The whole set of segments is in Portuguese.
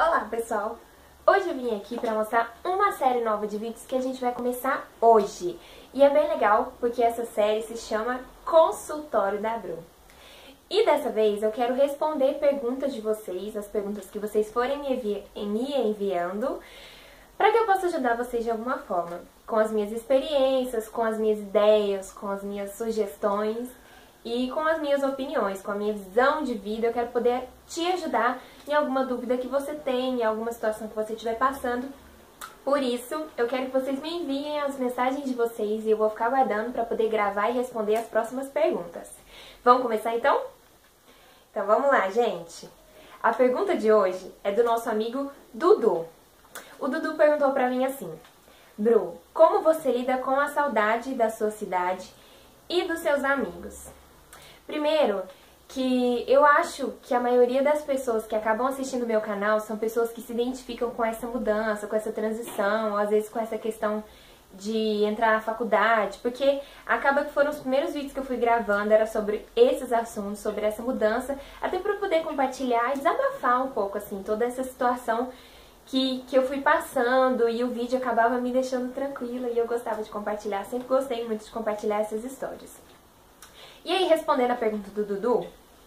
Olá pessoal! Hoje eu vim aqui para mostrar uma série nova de vídeos que a gente vai começar hoje. E é bem legal porque essa série se chama Consultório da Bru. E dessa vez eu quero responder perguntas de vocês, as perguntas que vocês forem me enviando, para que eu possa ajudar vocês de alguma forma, com as minhas experiências, com as minhas ideias, com as minhas sugestões e com as minhas opiniões, com a minha visão de vida. Eu quero poder te ajudar em alguma dúvida que você tem, em alguma situação que você estiver passando. Por isso, eu quero que vocês me enviem as mensagens de vocês e eu vou ficar aguardando para poder gravar e responder as próximas perguntas. Vamos começar então? Então vamos lá, gente! A pergunta de hoje é do nosso amigo Dudu. O Dudu perguntou pra mim assim: Bru, como você lida com a saudade da sua cidade e dos seus amigos? Primeiro, que eu acho que a maioria das pessoas que acabam assistindo o meu canal são pessoas que se identificam com essa mudança, com essa transição, ou às vezes com essa questão de entrar na faculdade, porque acaba que foram os primeiros vídeos que eu fui gravando, era sobre esses assuntos, sobre essa mudança, até para poder compartilhar e desabafar um pouco, assim, toda essa situação que eu fui passando, e o vídeo acabava me deixando tranquila e eu gostava de compartilhar, sempre gostei muito de compartilhar essas histórias. E aí, respondendo a pergunta do Dudu,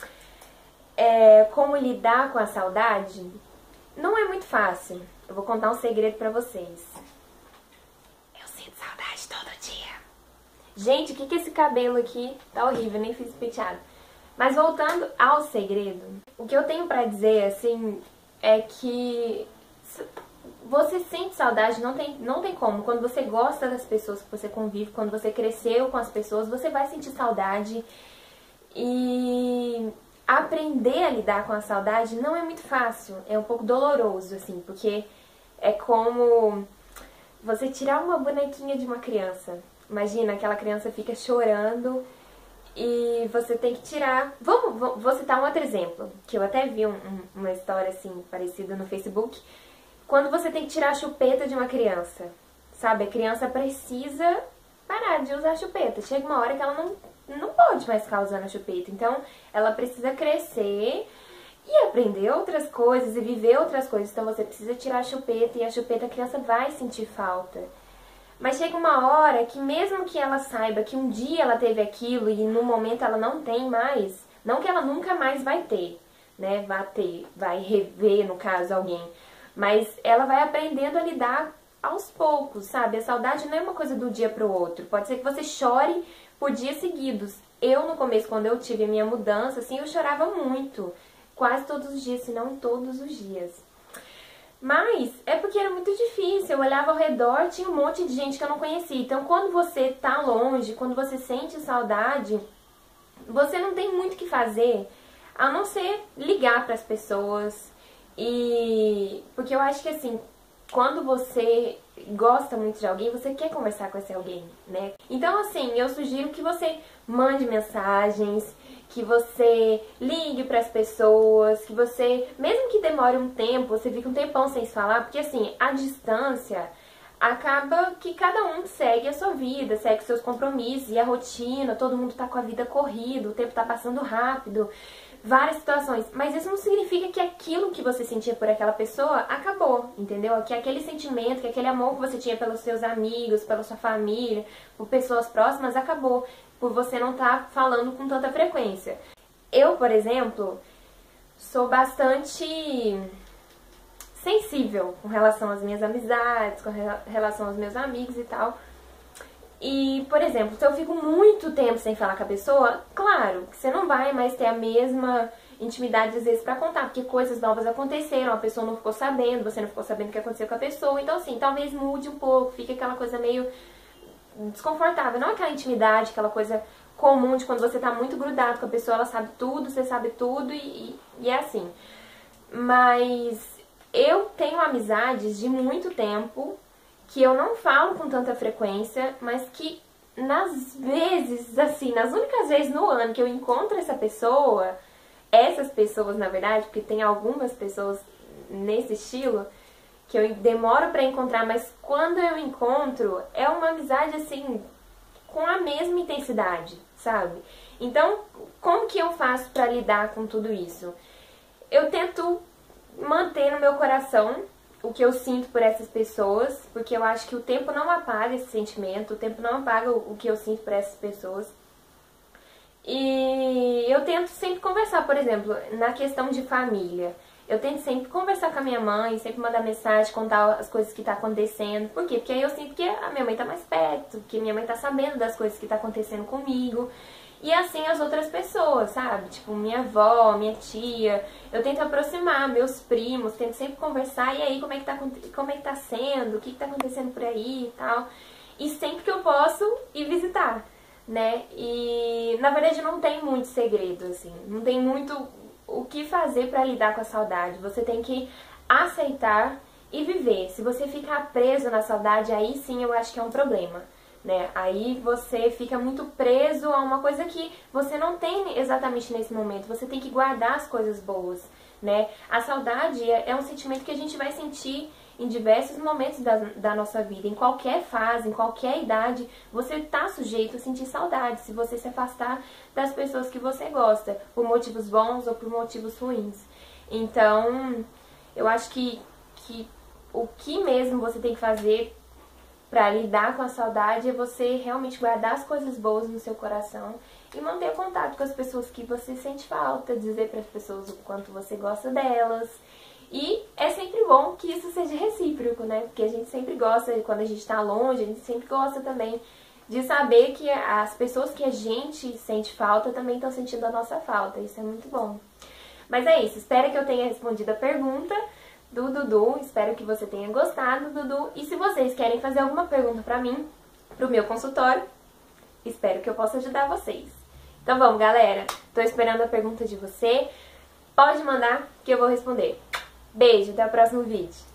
como lidar com a saudade, não é muito fácil. Eu vou contar um segredo pra vocês. Eu sinto saudade todo dia. Gente, o que é esse cabelo aqui? Tá horrível, nem fiz penteado. Mas voltando ao segredo, o que eu tenho pra dizer, assim, é que você sente saudade, não tem como. Quando você gosta das pessoas que você convive, quando você cresceu com as pessoas, você vai sentir saudade. E aprender a lidar com a saudade não é muito fácil, é um pouco doloroso, assim, porque é como você tirar uma bonequinha de uma criança. Imagina, aquela criança fica chorando e você tem que tirar. Vou citar um outro exemplo, que eu até vi uma história assim parecida no Facebook. Quando você tem que tirar a chupeta de uma criança, sabe? A criança precisa parar de usar a chupeta. Chega uma hora que ela não pode mais ficar usando a chupeta. Então, ela precisa crescer e aprender outras coisas e viver outras coisas. Então, você precisa tirar a chupeta, e a chupeta a criança vai sentir falta. Mas chega uma hora que mesmo que ela saiba que um dia ela teve aquilo e no momento ela não tem mais, não que ela nunca mais vai ter, né? Vai rever, no caso, alguém. Mas ela vai aprendendo a lidar aos poucos, sabe? A saudade não é uma coisa do dia pro outro. Pode ser que você chore por dias seguidos. Eu, no começo, quando eu tive a minha mudança, assim, eu chorava muito. Quase todos os dias, se não todos os dias. Mas é porque era muito difícil. Eu olhava ao redor, tinha um monte de gente que eu não conhecia. Então, quando você tá longe, quando você sente saudade, você não tem muito o que fazer, a não ser ligar para as pessoas. Porque eu acho que, assim, quando você gosta muito de alguém, você quer conversar com esse alguém, né? Então, assim, eu sugiro que você mande mensagens, que você ligue para as pessoas, que você, mesmo que demore um tempo, você fica um tempão sem se falar, porque, assim, a distância acaba que cada um segue a sua vida, segue seus compromissos e a rotina, todo mundo tá com a vida corrida, o tempo tá passando rápido, várias situações, mas isso não significa que aquilo que você sentia por aquela pessoa acabou, entendeu? Que aquele sentimento, que aquele amor que você tinha pelos seus amigos, pela sua família, por pessoas próximas, acabou, por você não estar falando com tanta frequência. Eu, por exemplo, sou bastante sensível com relação às minhas amizades, com relação aos meus amigos e tal. E, por exemplo, se eu fico muito tempo sem falar com a pessoa, claro, que você não vai mais ter a mesma intimidade às vezes pra contar, porque coisas novas aconteceram, a pessoa não ficou sabendo, você não ficou sabendo o que aconteceu com a pessoa, então assim, talvez mude um pouco, fique aquela coisa meio desconfortável, não aquela intimidade, aquela coisa comum de quando você tá muito grudado com a pessoa, ela sabe tudo, você sabe tudo e é assim. Mas eu tenho amizades de muito tempo que eu não falo com tanta frequência, mas que nas vezes, assim, nas únicas vezes no ano que eu encontro essa pessoa, essas pessoas, na verdade, porque tem algumas pessoas nesse estilo que eu demoro pra encontrar, mas quando eu encontro, é uma amizade, assim, com a mesma intensidade, sabe? Então, como que eu faço pra lidar com tudo isso? Eu tento manter no meu coração o que eu sinto por essas pessoas, porque eu acho que o tempo não apaga esse sentimento, o tempo não apaga o que eu sinto por essas pessoas. E eu tento sempre conversar, por exemplo, na questão de família. Eu tento sempre conversar com a minha mãe, sempre mandar mensagem, contar as coisas que tá acontecendo. Por quê? Porque aí eu sinto que a minha mãe tá mais perto, que minha mãe tá sabendo das coisas que tá acontecendo comigo. E assim as outras pessoas, sabe? Tipo, minha avó, minha tia. Eu tento aproximar meus primos, tento sempre conversar. E aí, como é que tá sendo? O que tá acontecendo por aí e tal. E sempre que eu posso, ir visitar, né? E, na verdade, não tem muito segredo, assim. Não tem muito o que fazer pra lidar com a saudade. Você tem que aceitar e viver. Se você ficar preso na saudade, aí sim eu acho que é um problema. Né? Aí você fica muito preso a uma coisa que você não tem exatamente nesse momento. Você tem que guardar as coisas boas, né? A saudade é um sentimento que a gente vai sentir em diversos momentos da nossa vida. Em qualquer fase, em qualquer idade, você tá sujeito a sentir saudade se você se afastar das pessoas que você gosta, por motivos bons ou por motivos ruins. Então, eu acho que o que mesmo você tem que fazer pra lidar com a saudade é você realmente guardar as coisas boas no seu coração e manter contato com as pessoas que você sente falta, dizer para as pessoas o quanto você gosta delas. E é sempre bom que isso seja recíproco, né? Porque a gente sempre gosta, quando a gente tá longe, a gente sempre gosta também de saber que as pessoas que a gente sente falta também estão sentindo a nossa falta. Isso é muito bom. Mas é isso, espero que eu tenha respondido a pergunta do Dudu, espero que você tenha gostado, Dudu. E se vocês querem fazer alguma pergunta pra mim, pro meu consultório, espero que eu possa ajudar vocês. Então vamos, galera, tô esperando a pergunta de você, pode mandar que eu vou responder. Beijo, até o próximo vídeo.